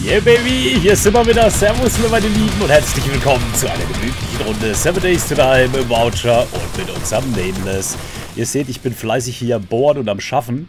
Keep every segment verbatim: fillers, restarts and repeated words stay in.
Yeah, Baby, hier sind wir wieder. Servus, meine Lieben, und herzlich willkommen zu einer gemütlichen Runde Seven Days to Die im Voucher und mit unserem Nameless. Ihr seht, ich bin fleißig hier am Bohren und am Schaffen.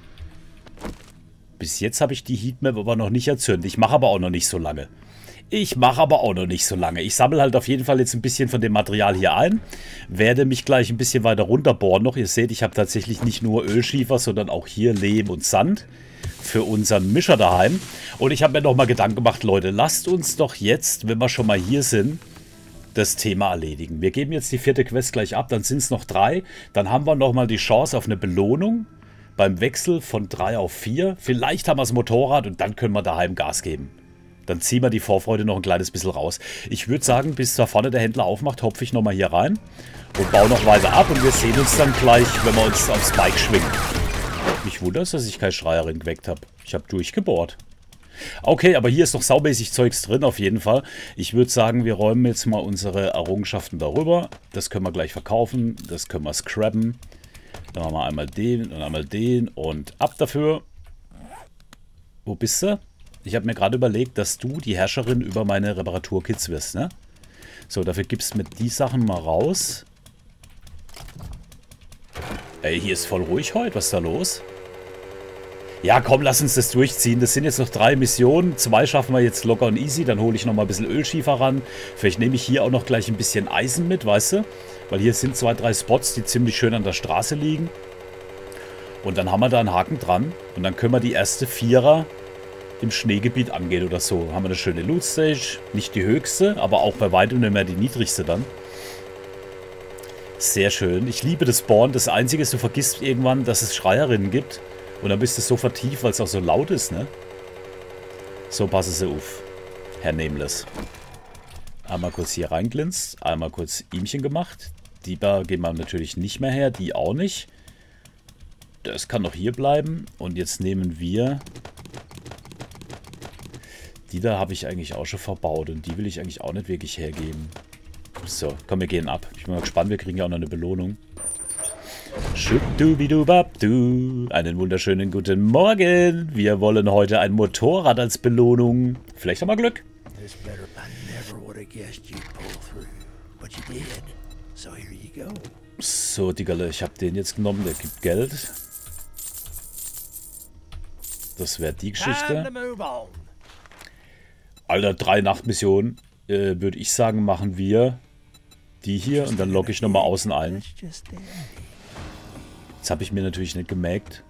Bis jetzt habe ich die Heatmap aber noch nicht erzündet. Ich mache aber auch noch nicht so lange. Ich mache aber auch noch nicht so lange. Ich sammle halt auf jeden Fall jetzt ein bisschen von dem Material hier ein. Werde mich gleich ein bisschen weiter runterbohren noch. Ihr seht, ich habe tatsächlich nicht nur Ölschiefer, sondern auch hier Lehm und Sand für unseren Mischer daheim. Und ich habe mir noch mal Gedanken gemacht, Leute, lasst uns doch jetzt, wenn wir schon mal hier sind, das Thema erledigen. Wir geben jetzt die vierte Quest gleich ab, dann sind es noch drei. Dann haben wir noch mal die Chance auf eine Belohnung beim Wechsel von drei auf vier. Vielleicht haben wir das Motorrad und dann können wir daheim Gas geben. Dann ziehen wir die Vorfreude noch ein kleines bisschen raus. Ich würde sagen, bis da vorne der Händler aufmacht, hopfe ich nochmal hier rein und baue noch weiter ab. Und wir sehen uns dann gleich, wenn wir uns aufs Bike schwingen. Mich wundert, dass ich keine Schreierin geweckt habe. Ich habe durchgebohrt. Okay, aber hier ist noch saumäßig Zeugs drin, auf jeden Fall. Ich würde sagen, wir räumen jetzt mal unsere Errungenschaften darüber. Das können wir gleich verkaufen. Das können wir scrabben. Dann machen wir einmal den und einmal den und ab dafür. Wo bist du? Ich habe mir gerade überlegt, dass du die Herrscherin über meine Reparaturkits wirst, ne? So, dafür gibst du mir die Sachen mal raus. Ey, hier ist voll ruhig heute. Was ist da los? Ja, komm, lass uns das durchziehen. Das sind jetzt noch drei Missionen. Zwei schaffen wir jetzt locker und easy. Dann hole ich noch mal ein bisschen Ölschiefer ran. Vielleicht nehme ich hier auch noch gleich ein bisschen Eisen mit, weißt du? Weil hier sind zwei, drei Spots, die ziemlich schön an der Straße liegen. Und dann haben wir da einen Haken dran. Und dann können wir die erste Vierer im Schneegebiet angehen oder so. Haben wir eine schöne Loot Stage. Nicht die höchste, aber auch bei weitem nicht mehr die niedrigste dann. Sehr schön. Ich liebe das Spawn. Das Einzige ist, du vergisst irgendwann, dass es Schreierinnen gibt. Und dann bist du so vertieft, weil es auch so laut ist, ne? So, passen Sie auf, Herr Nameless. Einmal kurz hier reinglinst. Einmal kurz Ihmchen gemacht. Die da gehen wir natürlich nicht mehr her. Die auch nicht. Das kann doch hier bleiben. Und jetzt nehmen wir... Die da habe ich eigentlich auch schon verbaut. Und die will ich eigentlich auch nicht wirklich hergeben. So, komm, wir gehen ab. Ich bin mal gespannt, wir kriegen ja auch noch eine Belohnung. Schubdubidubabdu. Einen wunderschönen guten Morgen. Wir wollen heute ein Motorrad als Belohnung. Vielleicht haben wir Glück. So, Diggerle, ich habe den jetzt genommen. Der gibt Geld. Das wäre die Geschichte. Alter, drei Nachtmissionen. Äh, würde ich sagen, machen wir die hier und dann logge ich nochmal außen ein. Jetzt habe ich mir natürlich nicht gemerkt,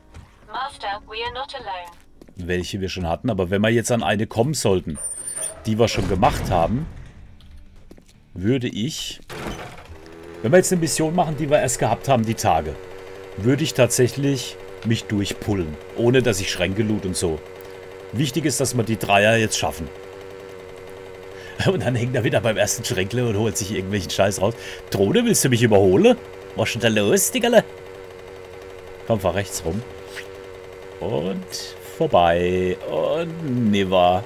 welche wir schon hatten. Aber wenn wir jetzt an eine kommen sollten, die wir schon gemacht haben, würde ich, wenn wir jetzt eine Mission machen, die wir erst gehabt haben, die Tage, würde ich tatsächlich mich durchpullen, ohne dass ich Schränke loot und so. Wichtig ist, dass wir die Dreier jetzt schaffen. Und dann hängt er wieder beim ersten Schränkle und holt sich irgendwelchen Scheiß raus. Drohne, willst du mich überholen? Was ist denn da los, Diggerle? Komm, fahr rechts rum. Und vorbei. Und never.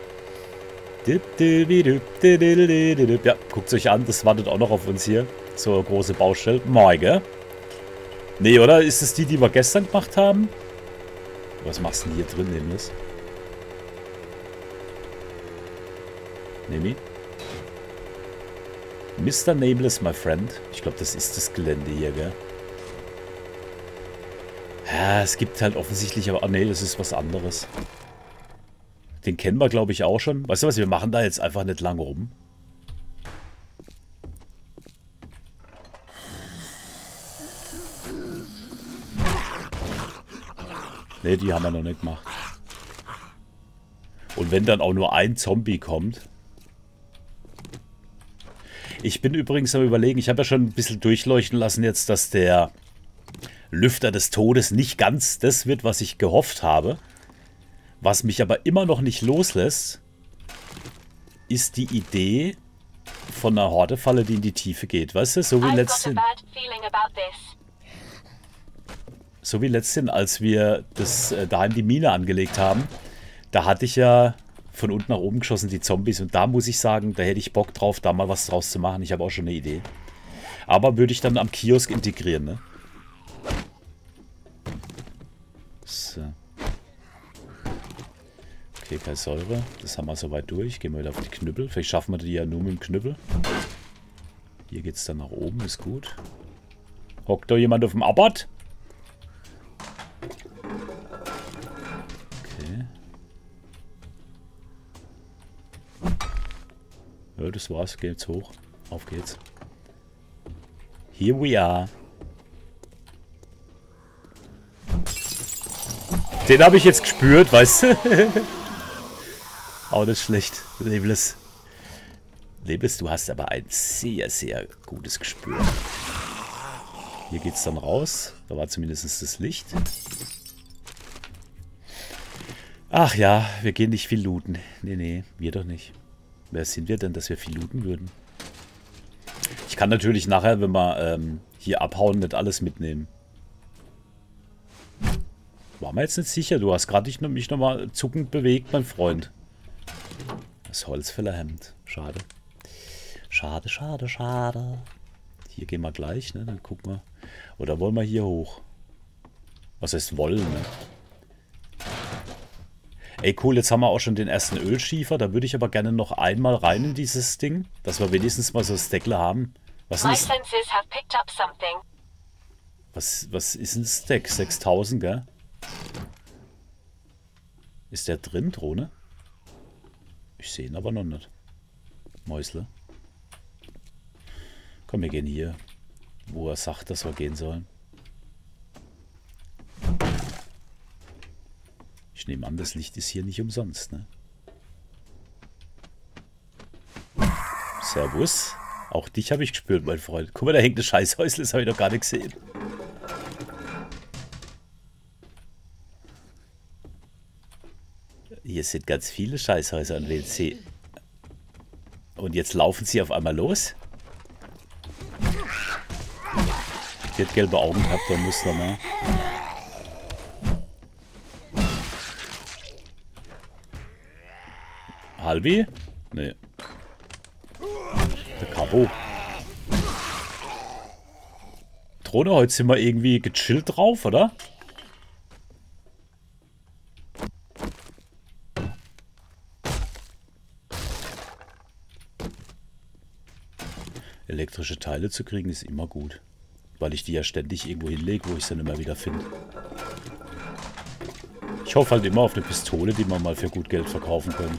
Ja, guckt euch an, das wartet auch noch auf uns hier. So eine große Baustelle. Morgen. Nee, oder? Ist es die, die wir gestern gemacht haben? Was machst du denn hier drin, Nameless? Nemi? Mister Nameless, my friend. Ich glaube, das ist das Gelände hier, gell? Ja, es gibt halt offensichtlich, aber... Ah, nee, das ist was anderes. Den kennen wir, glaube ich, auch schon. Weißt du was, wir machen da jetzt einfach nicht lang rum. Ne, die haben wir noch nicht gemacht. Und wenn dann auch nur ein Zombie kommt... Ich bin übrigens am Überlegen, ich habe ja schon ein bisschen durchleuchten lassen jetzt, dass der Lüfter des Todes nicht ganz das wird, was ich gehofft habe. Was mich aber immer noch nicht loslässt, ist die Idee von einer Hordefalle, die in die Tiefe geht. Weißt du, so wie letztens, so wie letztens, als wir das äh, daheim die Mine angelegt haben, da hatte ich ja von unten nach oben geschossen, die Zombies. Und da muss ich sagen, da hätte ich Bock drauf, da mal was draus zu machen. Ich habe auch schon eine Idee. Aber würde ich dann am Kiosk integrieren, ne? So. Okay, keine Säure. Das haben wir soweit durch. Gehen wir wieder auf die Knüppel. Vielleicht schaffen wir die ja nur mit dem Knüppel. Hier geht es dann nach oben. Ist gut. Hockt da jemand auf dem Abbott? Okay. Ja, das war's. Geht's hoch. Auf geht's. Here we are. Den habe ich jetzt gespürt, weißt du? Auch nicht schlecht. Lebles. Lebles, du hast aber ein sehr, sehr gutes Gespür. Hier geht's dann raus. Da war zumindest das Licht. Ach ja, wir gehen nicht viel looten. Nee, nee, wir doch nicht. Wer sind wir denn, dass wir viel looten würden? Ich kann natürlich nachher, wenn wir ähm, hier abhauen, nicht alles mitnehmen. War mir jetzt nicht sicher. Du hast gerade mich nochmal zuckend bewegt, mein Freund. Das Holzfällerhemd. Schade. Schade, schade, schade. Hier gehen wir gleich, ne? Dann gucken wir. Oder wollen wir hier hoch? Was heißt wollen, ne? Ey, cool, jetzt haben wir auch schon den ersten Ölschiefer. Da würde ich aber gerne noch einmal rein in dieses Ding, dass wir wenigstens mal so ein Stackle haben. Was ist, was, was ist ein Stack? sechstausend, gell? Ist der drin, Drohne? Ich sehe ihn aber noch nicht. Mäusle. Komm, wir gehen hier, wo er sagt, dass wir gehen sollen. Ich nehme an, das Licht ist hier nicht umsonst, ne? Servus. Auch dich habe ich gespürt, mein Freund. Guck mal, da hängt eine Scheißhäusle, das habe ich doch gar nicht gesehen. Hier sind ganz viele Scheißhäuser an W C. Und jetzt laufen sie auf einmal los. Die hat gelbe Augen gehabt, da muss noch mal. Halbi? Nee. Der Cabo. Drohne, heute sind wir irgendwie gechillt drauf, oder? Elektrische Teile zu kriegen ist immer gut. Weil ich die ja ständig irgendwo hinlege, wo ich sie dann immer wieder finde. Ich hoffe halt immer auf eine Pistole, die wir mal für gut Geld verkaufen können.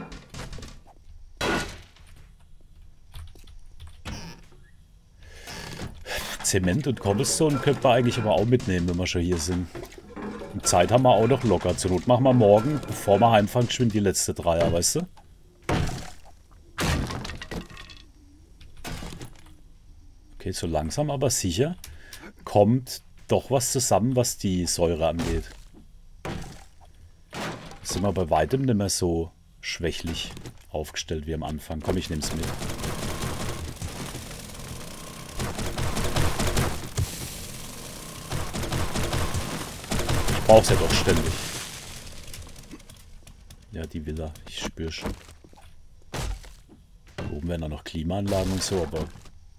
Zement und Cobblestone könnte man eigentlich aber auch mitnehmen, wenn wir schon hier sind. Und Zeit haben wir auch noch locker. Zur Not machen wir morgen, bevor wir heimfahren, geschwind die letzte Dreier, weißt du? Okay, so langsam aber sicher kommt doch was zusammen, was die Säure angeht. Sind wir bei weitem nicht mehr so schwächlich aufgestellt wie am Anfang. Komm, ich nehme es mit. Ich brauche es ja doch ständig. Ja, die Villa. Ich spüre schon. Hier oben werden auch noch Klimaanlagen und so, aber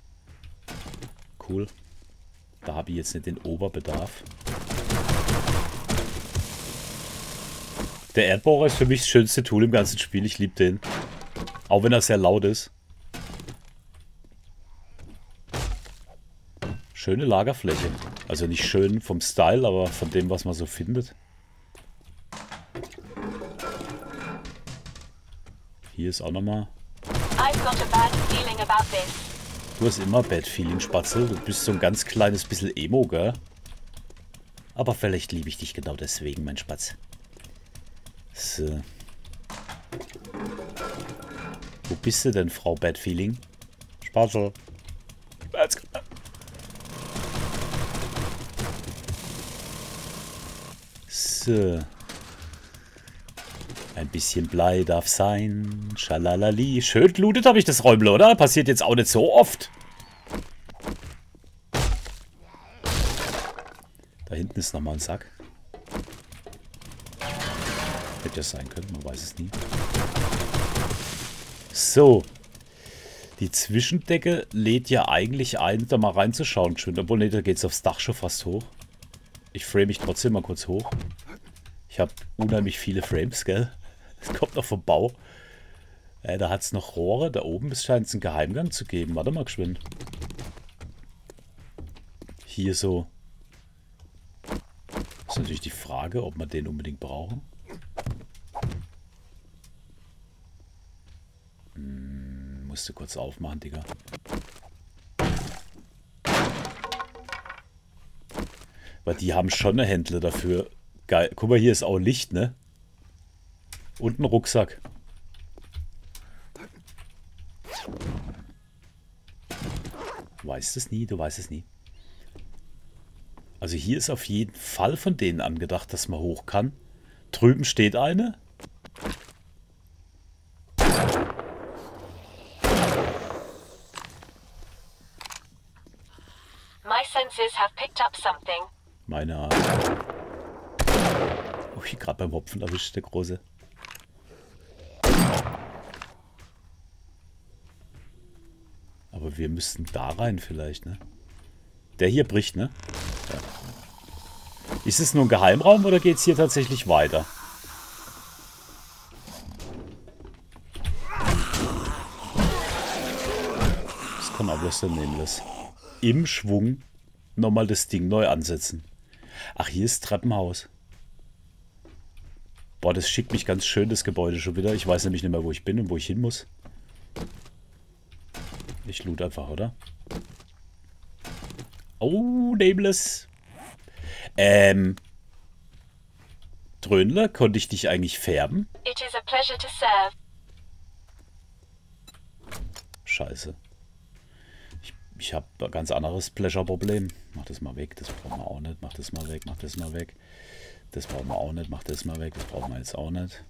cool. Da habe ich jetzt nicht den Oberbedarf. Der Erdbohrer ist für mich das schönste Tool im ganzen Spiel. Ich liebe den. Auch wenn er sehr laut ist. Schöne Lagerfläche. Also nicht schön vom Style, aber von dem, was man so findet. Hier ist auch nochmal. Du hast immer Bad Feeling, Spatzel. Du bist so ein ganz kleines bisschen Emo, gell? Aber vielleicht liebe ich dich genau deswegen, mein Spatz. So. Wo bist du denn, Frau Bad Feeling? Spatzel. So. Ein bisschen Blei darf sein. Schalalali. Schön gelootet habe ich das Räumle, oder? Passiert jetzt auch nicht so oft. Da hinten ist nochmal ein Sack. Hätte das sein können, man weiß es nie. So. Die Zwischendecke lädt ja eigentlich ein, da mal reinzuschauen. Obwohl, ne, da geht es aufs Dach schon fast hoch. Ich frame mich trotzdem mal kurz hoch. Ich habe unheimlich viele Frames, gell? Das kommt noch vom Bau. Äh, da hat es noch Rohre. Da oben scheint es einen Geheimgang zu geben. Warte mal geschwind. Hier so. Ist natürlich die Frage, ob wir den unbedingt brauchen. Hm, musst du kurz aufmachen, Digga. Weil die haben schon eine Händler dafür. Geil. Guck mal, hier ist auch Licht, ne? Und ein Rucksack. Du weißt es nie, du weißt es nie. Also hier ist auf jeden Fall von denen angedacht, dass man hoch kann. Drüben steht eine. My senses have picked up something. Meine Art. Oh, ich gerade beim Hopfen erwischt, der Große. Aber wir müssten da rein vielleicht, ne? Der hier bricht, ne? Ja. Ist es nur ein Geheimraum oder geht es hier tatsächlich weiter? Das kann auch bloß der Nameless. Im Schwung nochmal das Ding neu ansetzen. Ach, hier ist Treppenhaus. Boah, das schickt mich ganz schön, das Gebäude schon wieder. Ich weiß nämlich nicht mehr, wo ich bin und wo ich hin muss. Ich loot einfach, oder? Oh, Nameless. Ähm. Dröhnler, konnte ich dich eigentlich färben? It is a pleasure to serve. Scheiße. Ich, ich habe ein ganz anderes Pleasure-Problem. Mach das mal weg, das brauchen wir auch nicht. Mach das mal weg, mach das mal weg. Das brauchen wir auch nicht, mach das mal weg. Das brauchen wir jetzt auch nicht.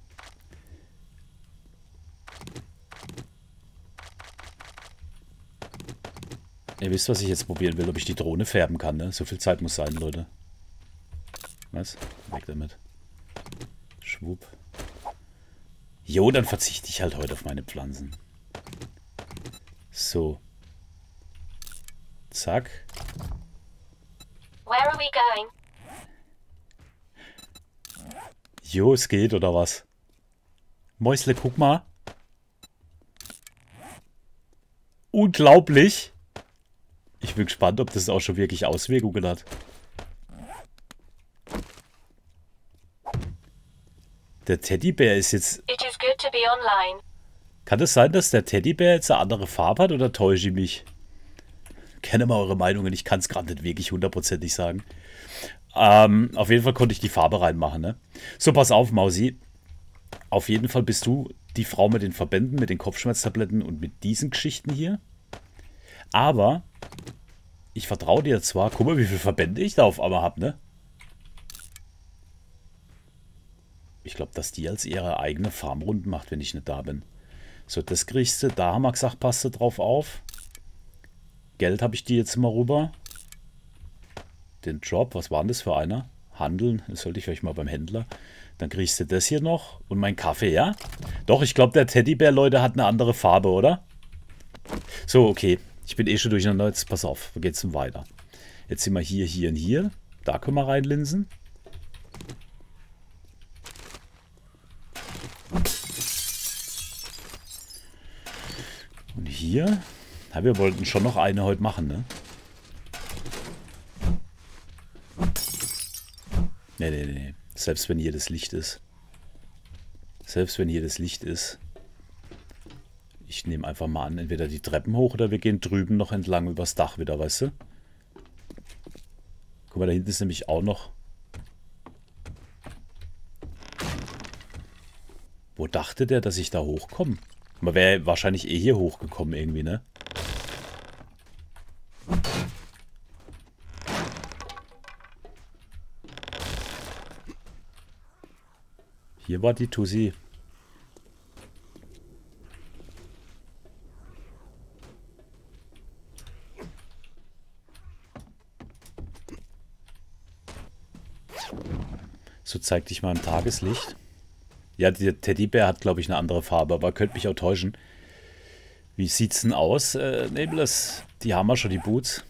Ihr wisst, was ich jetzt probieren will, ob ich die Drohne färben kann, ne? So viel Zeit muss sein, Leute. Was? Weg damit. Schwupp. Jo, dann verzichte ich halt heute auf meine Pflanzen. So. Zack. Where are we going? Jo, es geht, oder was? Mäusle, guck mal. Unglaublich. Ich bin gespannt, ob das auch schon wirklich Auswirkungen hat. Der Teddybär ist jetzt... It is good to be online. Kann es sein, dass der Teddybär jetzt eine andere Farbe hat oder täusche ich mich? Kenne mal eure Meinungen, ich kann es gerade nicht wirklich hundertprozentig sagen. Ähm, auf jeden Fall konnte ich die Farbe reinmachen, ne? So, pass auf, Mausi. Auf jeden Fall bist du die Frau mit den Verbänden, mit den Kopfschmerztabletten und mit diesen Geschichten hier. Aber ich vertraue dir zwar. Guck mal, wie viele Verbände ich da auf einmal habe, ne? Ich glaube, dass die als ihre eigene Farmrunden macht, wenn ich nicht da bin. So, das kriegst du. Da haben wir gesagt, passt du drauf auf. Geld habe ich dir jetzt mal rüber. Den Job, was war denn das für einer? Handeln, das sollte ich euch mal beim Händler. Dann kriegst du das hier noch. Und mein Kaffee, ja? Doch, ich glaube, der Teddybär, Leute, hat eine andere Farbe, oder? So, okay. Ich bin eh schon durcheinander. Jetzt pass auf, wo geht's denn weiter? Jetzt sind wir hier, hier und hier. Da können wir reinlinsen. Und hier. Ja, wir wollten schon noch eine heute machen, ne? Nee, nee, nee. Selbst wenn hier das Licht ist. Selbst wenn hier das Licht ist. Ich nehme einfach mal an, entweder die Treppen hoch oder wir gehen drüben noch entlang übers Dach wieder, weißt du? Guck mal, da hinten ist nämlich auch noch... Wo dachte der, dass ich da hochkomme? Man wäre wahrscheinlich eh hier hochgekommen irgendwie, ne? Hier war die Tussi. So, zeig dich mal im Tageslicht. Ja, der Teddybär hat, glaube ich, eine andere Farbe, aber könnte mich auch täuschen. Wie sieht's denn aus, äh, Nameless? Die haben wir schon, die Boots.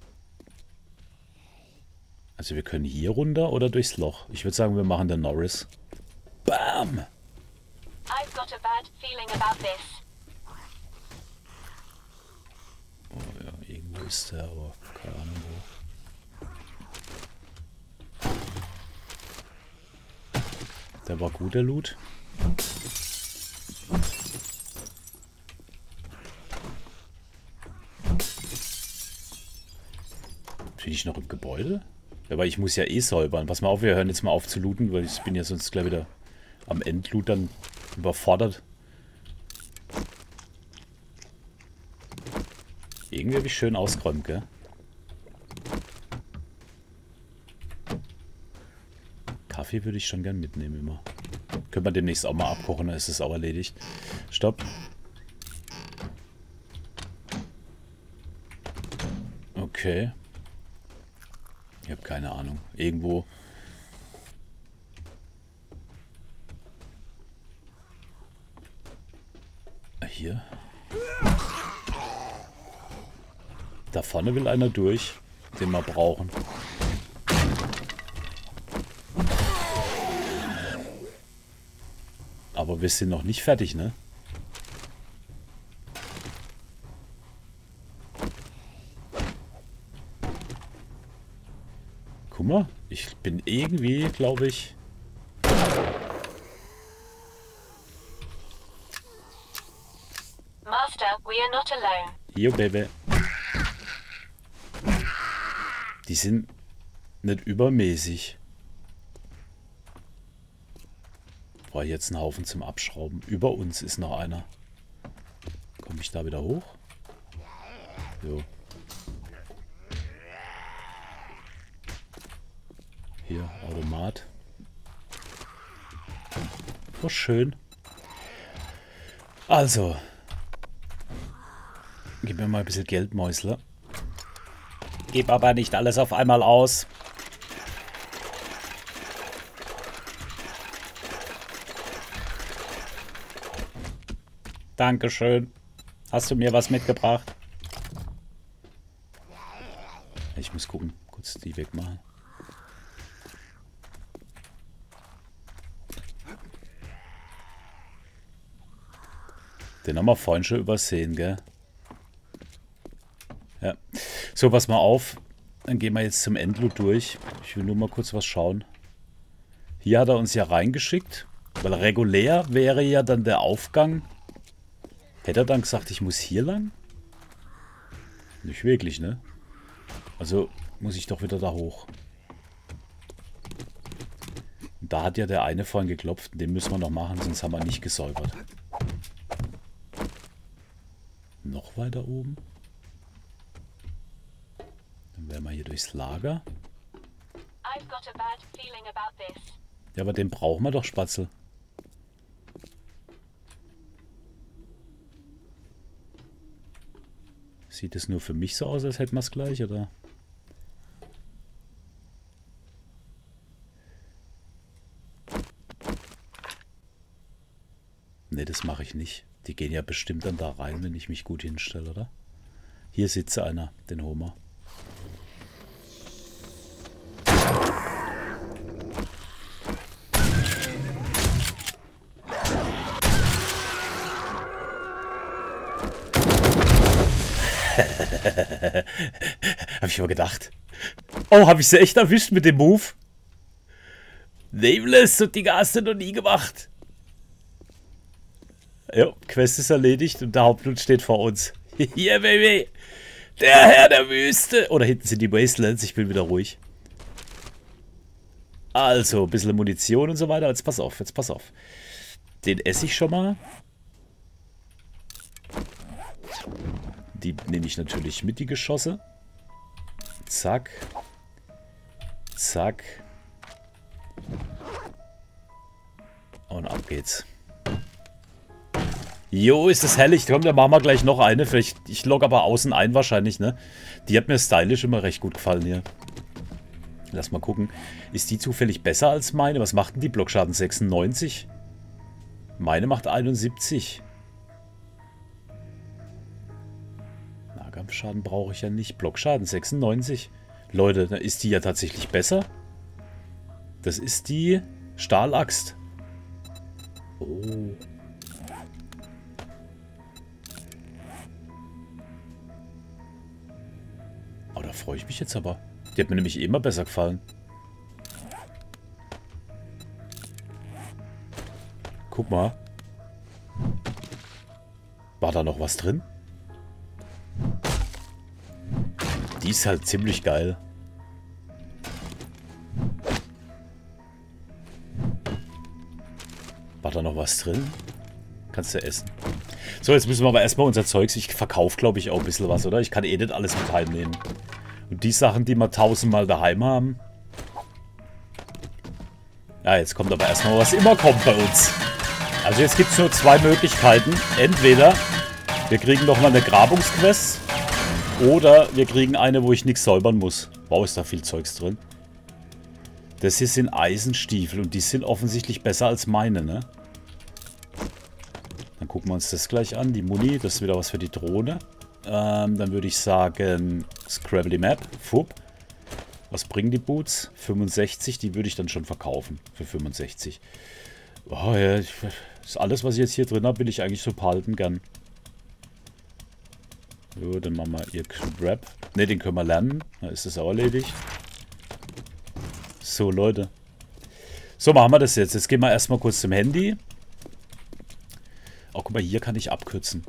Also wir können hier runter oder durchs Loch. Ich würde sagen, wir machen den Norris. Bam! I've got a bad feeling about this. Oh ja, irgendwo ist der, aber keine Ahnung wo. Der war gut, der Loot. Bin ich noch im Gebäude? Ja, weil ich muss ja eh säubern. Pass mal auf, wir hören jetzt mal auf zu looten, weil ich bin ja sonst gleich wieder am Endloot dann überfordert. Irgendwie habe ich schön ausgeräumt, gell? Kaffee würde ich schon gern mitnehmen immer. Können wir demnächst auch mal abkochen, dann ist es auch erledigt. Stopp. Okay. Ich habe keine Ahnung. Irgendwo. Hier. Da vorne will einer durch, den wir brauchen. Aber wir sind noch nicht fertig, ne? Guck mal, ich bin irgendwie, glaube ich... Master, we are not alone. Yo, Baby. Die sind nicht übermäßig. War jetzt ein Haufen zum Abschrauben. Über uns ist noch einer. Komme ich da wieder hoch? Jo. Hier, Automat. Oh, schön. Also. Gib mir mal ein bisschen Geld, Mäusler. Gib aber nicht alles auf einmal aus. Dankeschön. Hast du mir was mitgebracht? Ich muss gucken. Kurz die wegmachen. Den haben wir vorhin schon übersehen, gell? Ja. So, pass mal auf. Dann gehen wir jetzt zum Endloot durch. Ich will nur mal kurz was schauen. Hier hat er uns ja reingeschickt. Weil regulär wäre ja dann der Aufgang. Hätte er dann gesagt, ich muss hier lang? Nicht wirklich, ne? Also muss ich doch wieder da hoch. Und da hat ja der eine vorhin geklopft. Den müssen wir noch machen, sonst haben wir nicht gesäubert. Noch weiter oben. Dann wären wir hier durchs Lager. I've got a bad feeling about this. Ja, aber den brauchen wir doch, Spatzel. Sieht es nur für mich so aus, als hätten wir es gleich, oder? Ne, das mache ich nicht. Die gehen ja bestimmt dann da rein, wenn ich mich gut hinstelle, oder? Hier sitzt einer, den Homer. Hab ich aber gedacht. Oh, habe ich sie echt erwischt mit dem Move? Nameless, so Dinge hast du noch nie gemacht. Ja, Quest ist erledigt und der Hauptloot steht vor uns. Hier, Baby. Der Herr der Wüste. Oder hinten sind die Wastelands. Ich bin wieder ruhig. Also, ein bisschen Munition und so weiter. Jetzt pass auf, jetzt pass auf. Den esse ich schon mal. Die nehme ich natürlich mit, die Geschosse. Zack. Zack. Und ab geht's. Jo, ist das herrlich. Komm, dann machen wir gleich noch eine. Vielleicht, ich logge aber außen ein wahrscheinlich, ne? Die hat mir stylisch immer recht gut gefallen hier. Lass mal gucken. Ist die zufällig besser als meine? Was macht denn die? Blockschaden sechsundneunzig? Meine macht einundsiebzig. Nahkampfschaden brauche ich ja nicht. Blockschaden sechsundneunzig. Leute, da ist die ja tatsächlich besser. Das ist die Stahlaxt. Oh. Da freue ich mich jetzt aber. Die hat mir nämlich immer besser gefallen. Guck mal. War da noch was drin? Die ist halt ziemlich geil. War da noch was drin? Kannst du essen. So, jetzt müssen wir aber erstmal unser Zeugs. Ich verkaufe, glaube ich, auch ein bisschen was, oder? Ich kann eh nicht alles mit heimnehmen. Und die Sachen, die wir tausendmal daheim haben. Ja, jetzt kommt aber erstmal, was immer kommt bei uns. Also jetzt gibt es nur zwei Möglichkeiten. Entweder wir kriegen nochmal eine Grabungsquest. Oder wir kriegen eine, wo ich nichts säubern muss. Wow, ist da viel Zeugs drin. Das hier sind Eisenstiefel und die sind offensichtlich besser als meine, ne? Dann gucken wir uns das gleich an. Die Muni, das ist wieder was für die Drohne. Ähm, dann würde ich sagen, Scrabbly Map, Fupp. Was bringen die Boots? fünfundsechzig, die würde ich dann schon verkaufen. Für fünfundsechzig. Oh ja, ist alles, was ich jetzt hier drin habe, will ich eigentlich so behalten gern. So, dann machen wir hier Grab. Ne, den können wir lernen. Da ist das auch erledigt. So, Leute. So, machen wir das jetzt. Jetzt gehen wir erstmal kurz zum Handy. Oh, guck mal, hier kann ich abkürzen.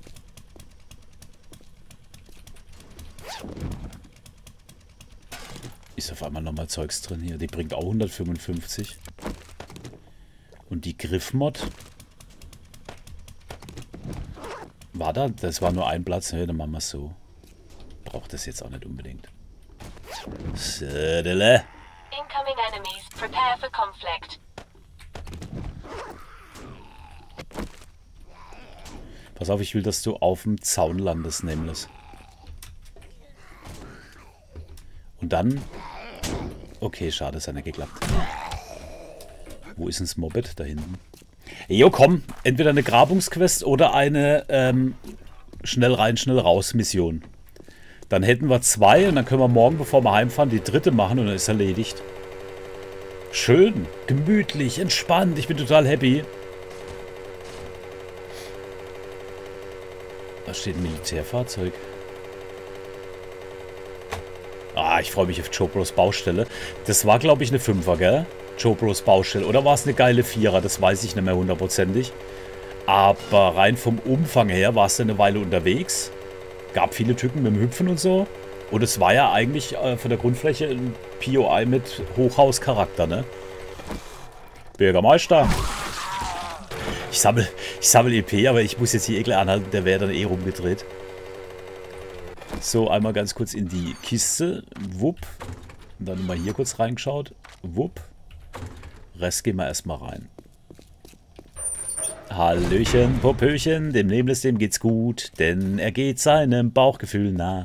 Ist auf einmal nochmal Zeugs drin hier. Die bringt auch hundertfünfundfünfzig. Und die Griffmod. War da? Das war nur ein Platz. Ja, dann machen wir es so. Braucht das jetzt auch nicht unbedingt. Södele. Incoming enemies. Prepare for conflict. Pass auf, ich will, dass du auf dem Zaun landest, nämlich. Und dann... Okay, schade, es hat nicht geklappt. Wo ist denn das Moped? Da hinten. Jo, komm. Entweder eine Grabungsquest oder eine ähm, schnell rein, schnell raus Mission. Dann hätten wir zwei und dann können wir morgen, bevor wir heimfahren, die dritte machen und dann ist erledigt. Schön, gemütlich, entspannt. Ich bin total happy. Da steht ein Militärfahrzeug. Ah, ich freue mich auf Joe Bros Baustelle. Das war, glaube ich, eine Fünfer, gell? Joe Bros Baustelle. Oder war es eine geile Vierer? Das weiß ich nicht mehr hundertprozentig. Aber rein vom Umfang her war es eine Weile unterwegs. Gab viele Typen mit dem Hüpfen und so. Und es war ja eigentlich äh, von der Grundfläche ein P O I mit Hochhauscharakter, ne? Bürgermeister. Ich sammle ich sammle E P, aber ich muss jetzt die Ekel anhalten. Der wäre dann eh rumgedreht. So, einmal ganz kurz in die Kiste. Wupp. Und dann mal hier kurz reingeschaut. Wupp. Rest gehen wir erstmal rein. Hallöchen, Popöchen, dem Nameless, dem geht's gut, denn er geht seinem Bauchgefühl nach.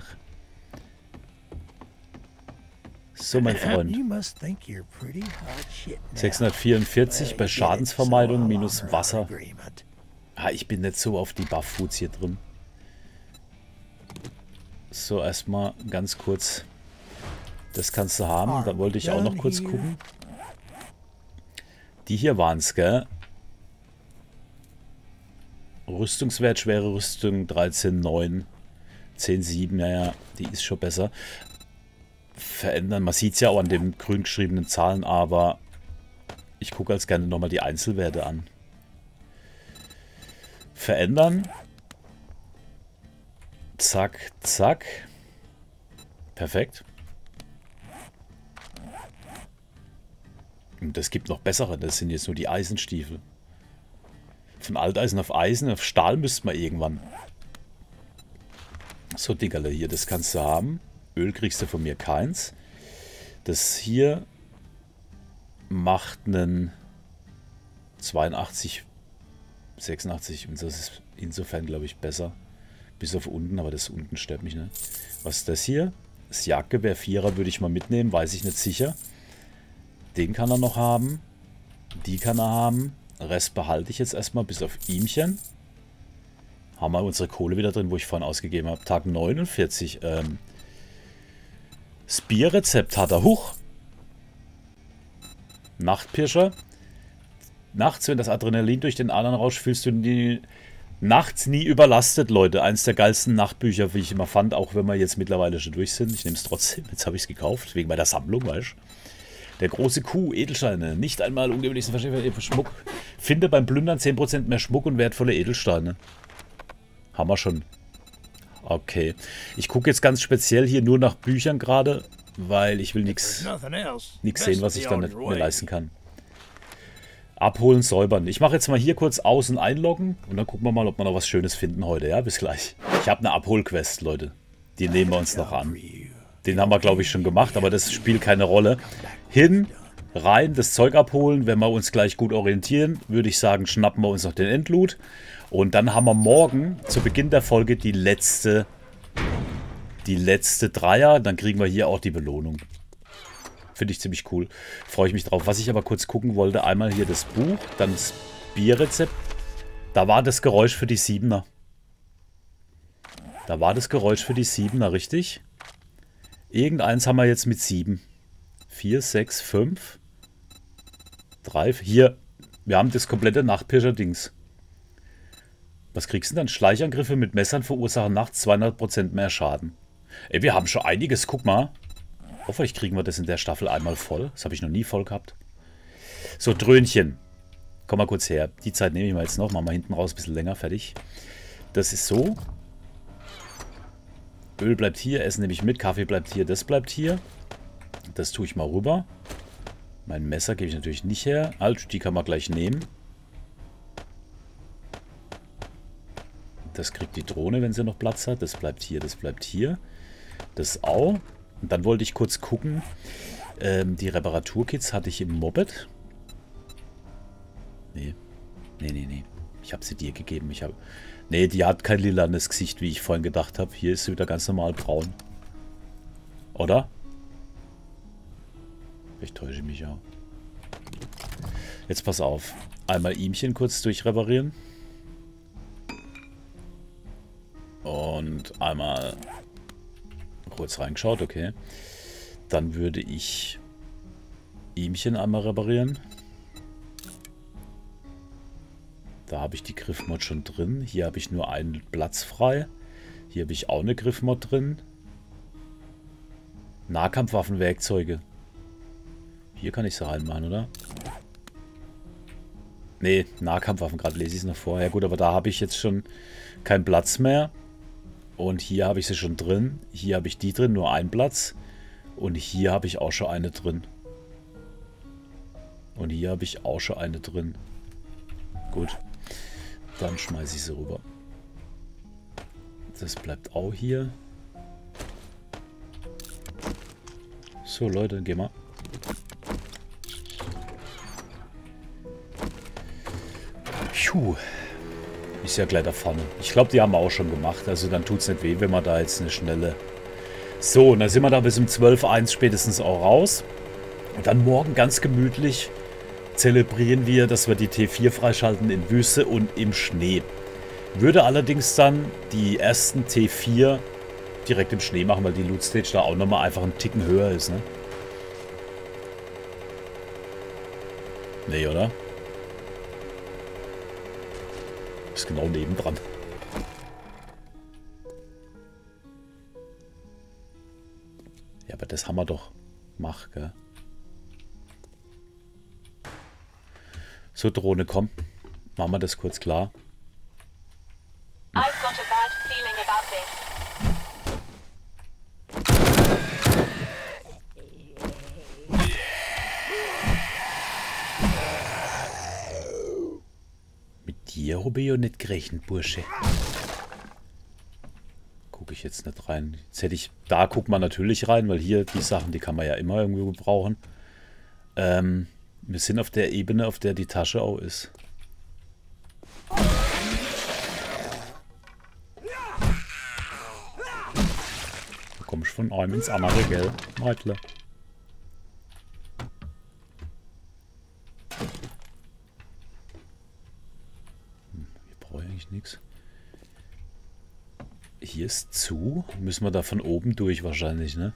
So, mein Freund. sechshundertvierundvierzig bei Schadensvermeidung minus Wasser. Ah, ich bin nicht so auf die Buff-Foods hier drin. So, erstmal ganz kurz. Das kannst du haben. Da wollte ich auch noch kurz gucken. Die hier waren es, gell? Rüstungswert, schwere Rüstung dreizehn neun, zehn sieben, naja, die ist schon besser. Verändern, man sieht es ja auch an den grün geschriebenen Zahlen, aber ich gucke als gerne nochmal die Einzelwerte an. Verändern. Zack, zack. Perfekt. Und es gibt noch bessere, das sind jetzt nur die Eisenstiefel. Von Alteisen auf Eisen, auf Stahl müsste man irgendwann. So, Dickerle, hier, das kannst du haben. Öl kriegst du von mir keins. Das hier macht einen zweiundachtzig, sechsundachtzig und das ist insofern, glaube ich, besser. Bis auf unten, aber das unten stört mich nicht. Was ist das hier? Das Jagdgewehr Vierer würde ich mal mitnehmen, weiß ich nicht sicher. Den kann er noch haben. Die kann er haben. Rest behalte ich jetzt erstmal bis auf ihmchen. Haben wir unsere Kohle wieder drin, wo ich vorhin ausgegeben habe. Tag neunundvierzig. Ähm, Spear-Rezept hat er. Huch! Nachtpirscher. Nachts, wenn das Adrenalin durch den Adern rauscht, fühlst du die Nachts nie überlastet, Leute. Eins der geilsten Nachtbücher, wie ich immer fand, auch wenn wir jetzt mittlerweile schon durch sind. Ich nehme es trotzdem. Jetzt habe ich es gekauft, wegen meiner Sammlung, weißt du. Der große Kuh, Edelsteine. Nicht einmal ungewöhnlichsten Verschieben Schmuck. Finde beim Plündern zehn Prozent mehr Schmuck und wertvolle Edelsteine. Haben wir schon. Okay. Ich gucke jetzt ganz speziell hier nur nach Büchern gerade, weil ich will nichts sehen, was ich dann nicht mehr leisten kann. Abholen, säubern. Ich mache jetzt mal hier kurz aus- und einloggen und dann gucken wir mal, ob wir noch was Schönes finden heute. Ja, bis gleich. Ich habe eine Abholquest, Leute. Die nehmen wir uns noch an. Den haben wir, glaube ich, schon gemacht, aber das spielt keine Rolle. Hin, rein, das Zeug abholen. Wenn wir uns gleich gut orientieren, würde ich sagen, schnappen wir uns noch den Endloot. Und dann haben wir morgen zu Beginn der Folge die letzte, die letzte Dreier. Dann kriegen wir hier auch die Belohnung. Finde ich ziemlich cool. Freue ich mich drauf. Was ich aber kurz gucken wollte, einmal hier das Buch, dann das Bierrezept. Da war das Geräusch für die Siebener. Da war das Geräusch für die Siebener, richtig? Irgendeins haben wir jetzt mit sieben. vier, sechs, fünf. drei, hier. Wir haben das komplette Nachtpirscher-Dings. Was kriegst du denn dann? Schleichangriffe mit Messern verursachen nachts zweihundert Prozent mehr Schaden. Ey, wir haben schon einiges. Guck mal. Hoffentlich kriegen wir das in der Staffel einmal voll. Das habe ich noch nie voll gehabt. So, Dröhnchen. Komm mal kurz her. Die Zeit nehme ich mal jetzt noch. Machen wir hinten raus ein bisschen länger. Fertig. Das ist so. Öl bleibt hier. Essen nehme ich mit. Kaffee bleibt hier. Das bleibt hier. Das tue ich mal rüber. Mein Messer gebe ich natürlich nicht her. Halt, die kann man gleich nehmen. Das kriegt die Drohne, wenn sie noch Platz hat. Das bleibt hier. Das bleibt hier. Das auch. Und dann wollte ich kurz gucken, ähm, die Reparaturkits hatte ich im Moped. Nee, nee, nee, nee. Ich habe sie dir gegeben. Ich habe, nee, die hat kein lilanes Gesicht, wie ich vorhin gedacht habe. Hier ist sie wieder ganz normal braun. Oder? Ich täusche mich auch. Jetzt pass auf. Einmal ihmchen kurz durchreparieren. Und einmal... kurz reingeschaut, okay. Dann würde ich ihmchen einmal reparieren. Da habe ich die Griffmod schon drin. Hier habe ich nur einen Platz frei. Hier habe ich auch eine Griffmod drin. Nahkampfwaffenwerkzeuge. Hier kann ich sie reinmachen, oder? Nee, Nahkampfwaffen, gerade lese ich es noch vor. Ja gut, aber da habe ich jetzt schon keinen Platz mehr. Und hier habe ich sie schon drin. Hier habe ich die drin, nur einen Platz. Und hier habe ich auch schon eine drin. Und hier habe ich auch schon eine drin. Gut. Dann schmeiße ich sie rüber. Das bleibt auch hier. So, Leute, gehen wir. Puh. Ist ja gleich da vorne. Ich glaube, die haben wir auch schon gemacht. Also dann tut es nicht weh, wenn wir da jetzt eine schnelle... So, und dann sind wir da bis um zwölf Uhr eins spätestens auch raus. Und dann morgen ganz gemütlich zelebrieren wir, dass wir die T vier freischalten in Wüste und im Schnee. Würde allerdings dann die ersten T vier direkt im Schnee machen, weil die Loot Stage da auch nochmal einfach einen Ticken höher ist, ne? Nee, oder? Ist genau nebendran. Ja, aber das haben wir doch. Mach, gell? So, Drohne, komm. Machen wir das kurz klar. I've got a bad feeling about this. Mit dir habe ich ja nicht gerechnet, Bursche. Gucke ich jetzt nicht rein. Jetzt hätte ich... Da guckt man natürlich rein, weil hier die Sachen, die kann man ja immer irgendwie gebrauchen. Ähm, wir sind auf der Ebene, auf der die Tasche auch ist. Du kommst von einem ins andere, gell? Meitler. Hm, hier brauche ich eigentlich nichts. Hier ist zu. Müssen wir da von oben durch wahrscheinlich, ne?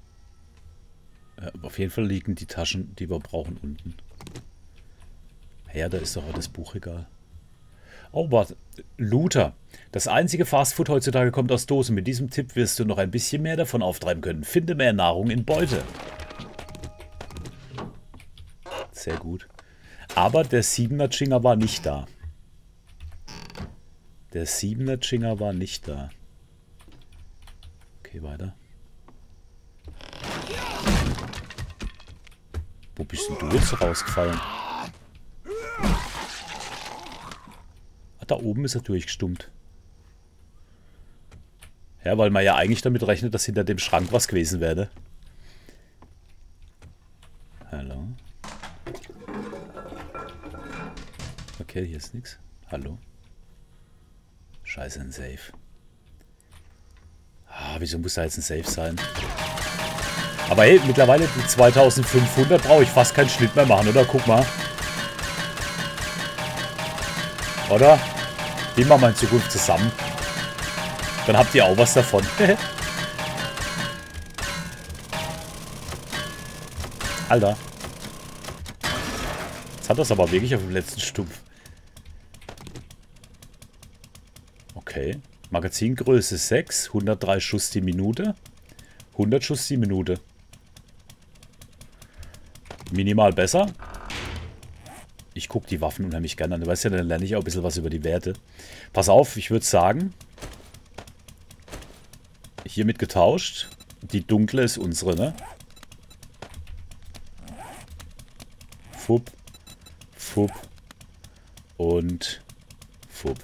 Ja, auf jeden Fall liegen die Taschen, die wir brauchen, unten. Ja, da ist doch auch das Buchregal. Oh, warte. Looter. Das einzige Fastfood heutzutage kommt aus Dosen. Mit diesem Tipp wirst du noch ein bisschen mehr davon auftreiben können. Finde mehr Nahrung in Beute. Sehr gut. Aber der siebener Chinger war nicht da. Der siebener Chinger war nicht da. Okay, weiter. Wo bist denn du jetzt rausgefallen? Ach, da oben ist er durchgestummt. Ja, weil man ja eigentlich damit rechnet, dass hinter dem Schrank was gewesen wäre. Hallo. Okay, hier ist nichts. Hallo. Scheiße, ein Safe. Ah, wieso muss da jetzt ein Safe sein? Aber hey, mittlerweile die zweitausendfünfhundert brauche ich fast keinen Schnitt mehr machen, oder? Guck mal. Oder? Die machen wir in Zukunft zusammen. Dann habt ihr auch was davon. Alter. Jetzt hat das aber wirklich auf dem letzten Stumpf. Okay. Magazingröße sechs. hundertdrei Schuss die Minute. hundert Schuss die Minute. Minimal besser. Ich gucke die Waffen unheimlich gerne an. Du weißt ja, dann lerne ich auch ein bisschen was über die Werte. Pass auf, ich würde sagen, hiermit getauscht. Die dunkle ist unsere, ne? Fupp, fupp und fupp.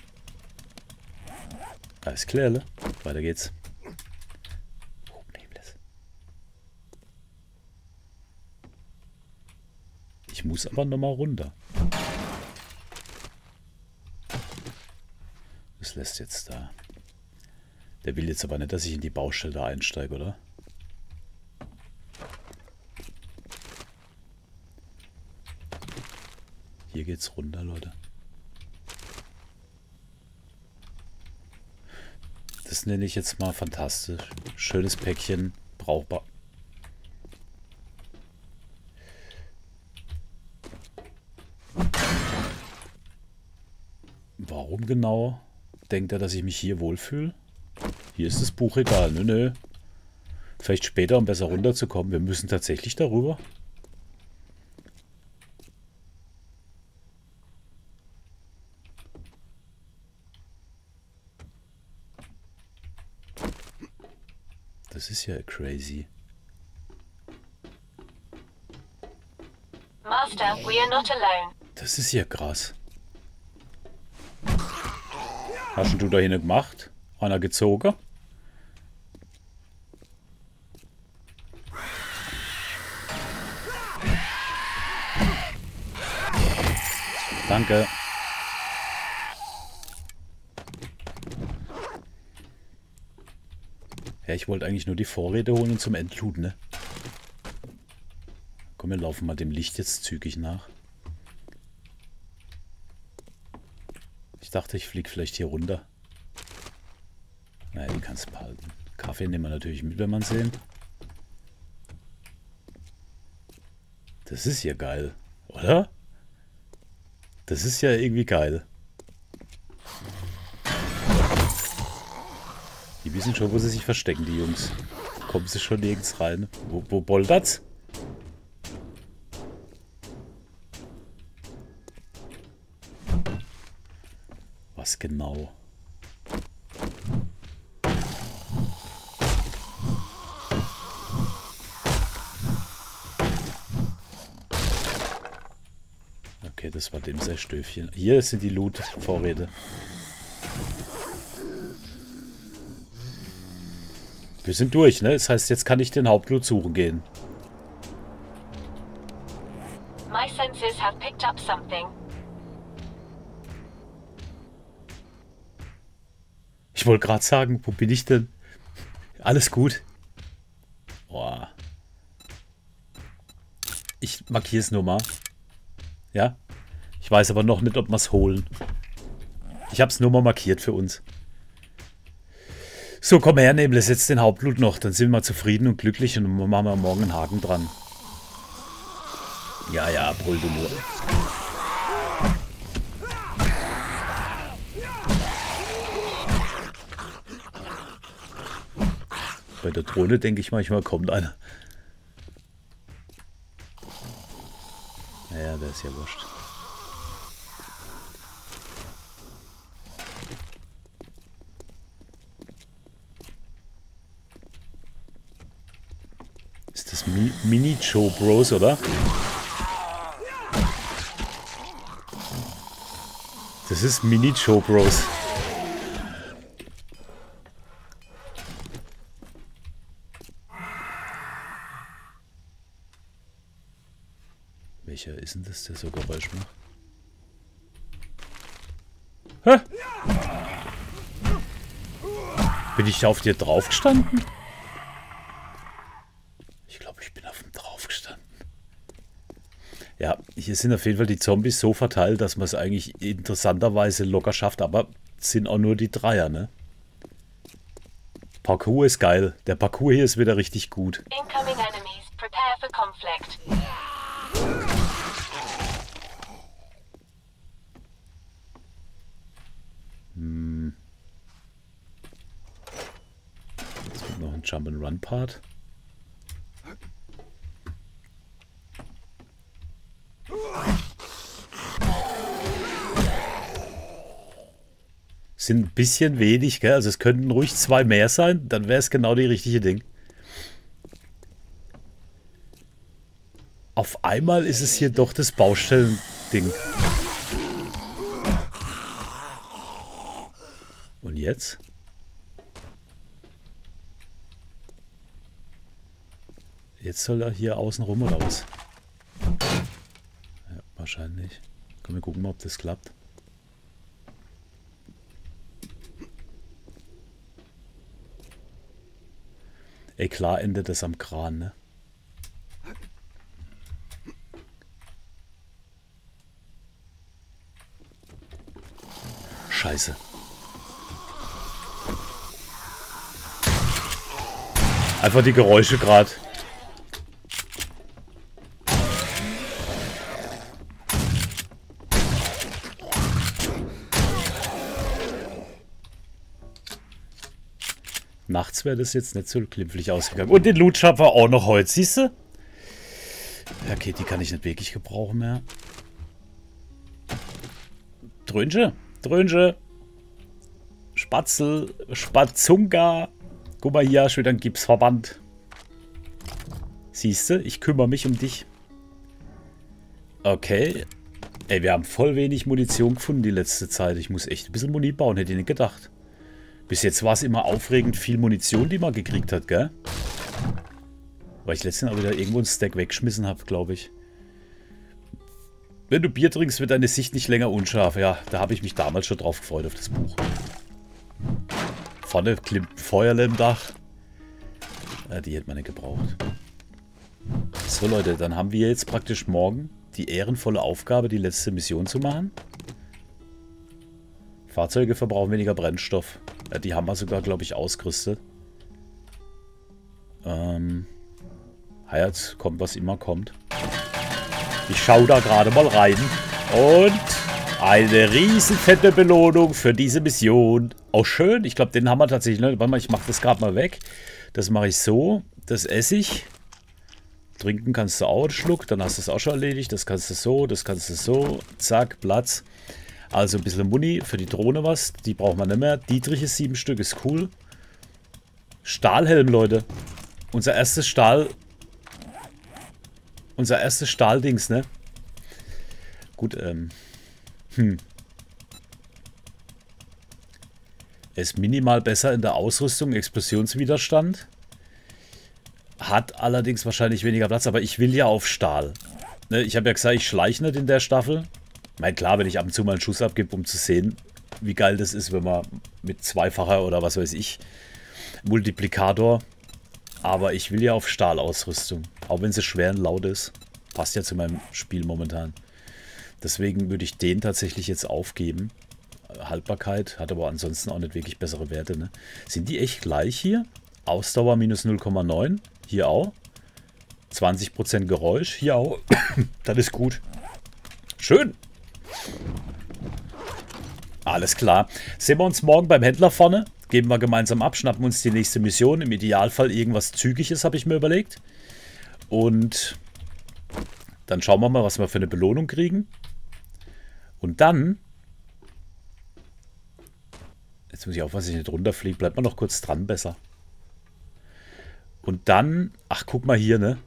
Alles klar, ne? Weiter geht's. Ich muss aber nochmal runter. Das lässt jetzt da. Der will jetzt aber nicht, dass ich in die Baustelle da einsteige, oder? Hier geht's runter, Leute. Das nenne ich jetzt mal fantastisch. Schönes Päckchen, brauchbar. Warum genau denkt er, dass ich mich hier wohlfühle? Hier ist das Buchregal. Nö, nö. Vielleicht später, um besser runterzukommen. Wir müssen tatsächlich darüber. Das ist ja crazy. Master, we are not alone. Das ist ja krass. Hast du da hinten gemacht? Einer gezogen? Danke. Ja, ich wollte eigentlich nur die Vorräte holen und zum Entlooten, ne? Komm, wir laufen mal dem Licht jetzt zügig nach. Ich dachte, ich fliege vielleicht hier runter. Naja, die kannst du behalten. Kaffee nehmen wir natürlich mit, wenn man sehen. Das ist ja geil, oder? Das ist ja irgendwie geil. Die wissen schon, wo sie sich verstecken, die Jungs. Kommen sie schon nirgends rein. Wo, wo boltert's? Was genau? Okay, das war dem sein Stöfchen. Hier sind die Loot-Vorräte. Wir sind durch, ne? Das heißt, jetzt kann ich den Hauptloot suchen gehen. My senses have picked up something. Ich wollte gerade sagen, wo bin ich denn? Alles gut. Boah. Ich markiere es nur mal. Ja? Ich weiß aber noch nicht, ob wir es holen. Ich habe es nur mal markiert für uns. So, komm her, Nebel, setz den Hauptloot noch. Dann sind wir zufrieden und glücklich und dann machen wir morgen einen Haken dran. Ja, ja, brüll du nur. Bei der Drohne denke ich manchmal, kommt einer. Naja, der ist ja wurscht. Ist das Mi Mini-Joe Bros, oder? Das ist Mini-Joe Bros. Welcher ist denn das, der so Geräusch macht? Hä? Bin ich auf dir drauf gestanden? Ich glaube, ich bin auf dem drauf gestanden. Ja, hier sind auf jeden Fall die Zombies so verteilt, dass man es eigentlich interessanterweise locker schafft, aber es sind auch nur die Dreier, ne? Parkour ist geil. Der Parkour hier ist wieder richtig gut. Incoming enemies. Prepare for conflict. Hm. Jetzt kommt noch ein Jump-and-Run-Part. Sind ein bisschen wenig, gell? Also es könnten ruhig zwei mehr sein, dann wäre es genau die richtige Ding. Auf einmal ist es hier doch das Baustellen-Ding. Und jetzt? Jetzt soll er hier außen rum oder was? Ja, wahrscheinlich. Können wir gucken, ob das klappt. Ey, klar endet das am Kran, ne? Scheiße. Einfach die Geräusche gerade. Nachts wäre das jetzt nicht so glimpflich ausgegangen. Und den Loot schaffen wir auch noch heute, siehst du? Ja, okay, die kann ich nicht wirklich gebrauchen mehr. Dröhnche, Dröhnche. Spatzel, Spatzunga. Guck mal hier, schon wieder ein Gipsverband. Siehst du, ich kümmere mich um dich. Okay. Ey, wir haben voll wenig Munition gefunden die letzte Zeit. Ich muss echt ein bisschen Muni bauen, hätte ich nicht gedacht. Bis jetzt war es immer aufregend viel Munition, die man gekriegt hat, gell? Weil ich letztens auch wieder irgendwo einen Stack weggeschmissen habe, glaube ich. Wenn du Bier trinkst, wird deine Sicht nicht länger unscharf. Ja, da habe ich mich damals schon drauf gefreut, auf das Buch. Vorne klimmt ein Feuerle im Dach. Ja, die hätte man nicht gebraucht. So, Leute, dann haben wir jetzt praktisch morgen die ehrenvolle Aufgabe, die letzte Mission zu machen. Fahrzeuge verbrauchen weniger Brennstoff. Ja, die haben wir sogar, glaube ich, ausgerüstet. Ähm, jetzt kommt, was immer kommt. Ich schaue da gerade mal rein. Und eine riesen fette Belohnung für diese Mission. Auch schön. Ich glaube, den haben wir tatsächlich. Ne? Warte mal, ich mache das gerade mal weg. Das mache ich so. Das esse ich. Trinken kannst du auch einen Schluck. Dann hast du es auch schon erledigt. Das kannst du so. Das kannst du so. Zack, Platz. Also ein bisschen Muni für die Drohne was. Die braucht man nicht mehr. Dietrich ist sieben Stück. Ist cool. Stahlhelm, Leute. Unser erstes Stahl... Unser erstes Stahldings, ne? Gut, ähm... Hm. Er ist minimal besser in der Ausrüstung. Explosionswiderstand. Hat allerdings wahrscheinlich weniger Platz. Aber ich will ja auf Stahl. Ne? Ich habe ja gesagt, ich schleiche nicht in der Staffel. Mein klar, wenn ich ab und zu mal einen Schuss abgebe, um zu sehen, wie geil das ist, wenn man mit zweifacher oder was weiß ich, Multiplikator. Aber ich will ja auf Stahlausrüstung. Auch wenn sie schwer und laut ist. Passt ja zu meinem Spiel momentan. Deswegen würde ich den tatsächlich jetzt aufgeben. Haltbarkeit hat aber ansonsten auch nicht wirklich bessere Werte. Ne? Sind die echt gleich hier? Ausdauer minus null Komma neun. Hier auch. zwanzig Prozent Geräusch. Hier auch. Das ist gut. Schön. Alles klar. Sehen wir uns morgen beim Händler vorne. geben wir gemeinsam ab, schnappen uns die nächste Mission. Im Idealfall irgendwas Zügiges, habe ich mir überlegt. Und dann schauen wir mal, was wir für eine Belohnung kriegen. Und dann... Jetzt muss ich aufpassen, dass ich nicht runterfliege. Bleibt mal noch kurz dran, besser. Und dann... Ach, guck mal hier, ne?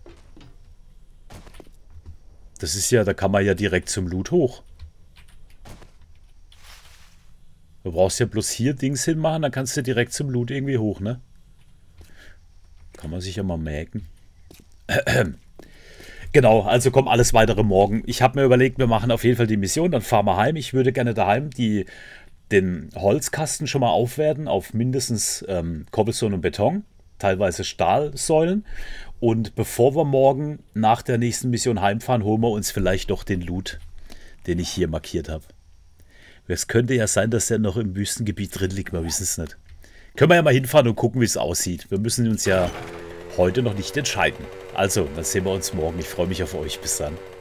Das ist ja... Da kann man ja direkt zum Loot hoch. Du brauchst ja bloß hier Dings hinmachen, dann kannst du direkt zum Loot irgendwie hoch, ne? Kann man sich ja mal merken. Genau, also kommt alles weitere morgen. Ich habe mir überlegt, wir machen auf jeden Fall die Mission, dann fahren wir heim. Ich würde gerne daheim die, den Holzkasten schon mal aufwerten auf mindestens ähm, Cobblestone und Beton, teilweise Stahlsäulen. Und bevor wir morgen nach der nächsten Mission heimfahren, holen wir uns vielleicht doch den Loot, den ich hier markiert habe. Es könnte ja sein, dass der noch im Wüstengebiet drin liegt, wir wissen es nicht. Können wir ja mal hinfahren und gucken, wie es aussieht. Wir müssen uns ja heute noch nicht entscheiden. Also, dann sehen wir uns morgen. Ich freue mich auf euch. Bis dann.